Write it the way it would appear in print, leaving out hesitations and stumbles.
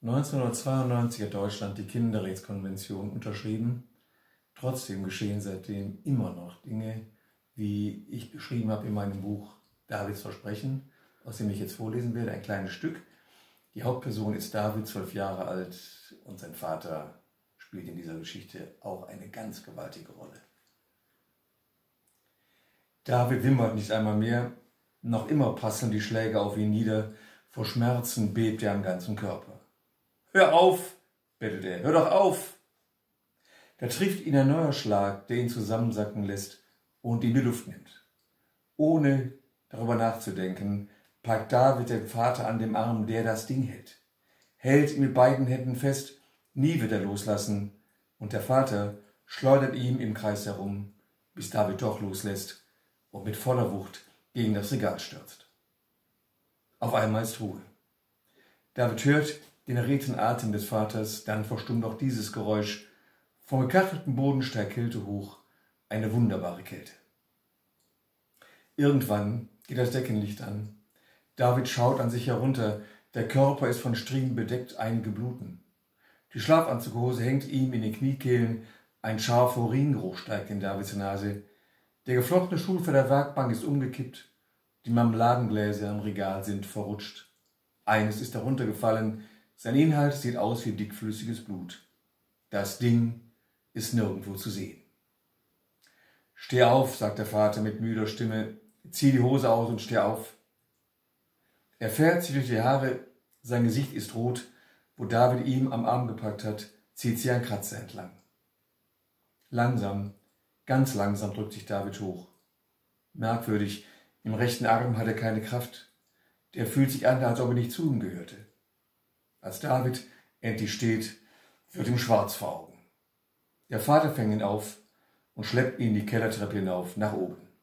1992 hat Deutschland die Kinderrechtskonvention unterschrieben. Trotzdem geschehen seitdem immer noch Dinge, wie ich beschrieben habe in meinem Buch Davids Versprechen, aus dem ich jetzt vorlesen werde, ein kleines Stück. Die Hauptperson ist David, 12 Jahre alt, und sein Vater spielt in dieser Geschichte auch eine ganz gewaltige Rolle. David wimmert nicht einmal mehr, noch immer prasseln die Schläge auf ihn nieder, vor Schmerzen bebt er am ganzen Körper. »Hör auf«, bettelt er, »hör doch auf!« Da trifft ihn ein neuer Schlag, der ihn zusammensacken lässt und in die Luft nimmt. Ohne darüber nachzudenken, packt David den Vater an dem Arm, der das Ding hält. Hält ihn mit beiden Händen fest, nie wird er loslassen, und der Vater schleudert ihn im Kreis herum, bis David doch loslässt und mit voller Wucht gegen das Regal stürzt. Auf einmal ist Ruhe. David hört den erregten Atem des Vaters, dann verstummt auch dieses Geräusch. Vom gekachelten Boden steigt Kälte hoch, eine wunderbare Kälte. Irgendwann geht das Deckenlicht an. David schaut an sich herunter, der Körper ist von Striemen bedeckt, einige bluten. Die Schlafanzughose hängt ihm in den Kniekehlen, ein scharfer Uringeruch steigt in Davids Nase. Der geflochtene Stuhl vor der Werkbank ist umgekippt, die Marmeladengläser im Regal sind verrutscht. Eines ist heruntergefallen, sein Inhalt sieht aus wie dickflüssiges Blut. Das Ding ist nirgendwo zu sehen. »Steh auf«, sagt der Vater mit müder Stimme, »zieh die Hose aus und steh auf.« Er fährt sich durch die Haare, sein Gesicht ist rot, wo David ihm am Arm gepackt hat, zieht sie ein Kratzer entlang. Langsam, ganz langsam drückt sich David hoch. Merkwürdig, im rechten Arm hat er keine Kraft. Der fühlt sich an, als ob er nicht zu ihm gehörte. Als David endlich steht, wird ihm schwarz vor Augen. Der Vater fängt ihn auf und schleppt ihn die Kellertreppe hinauf nach oben.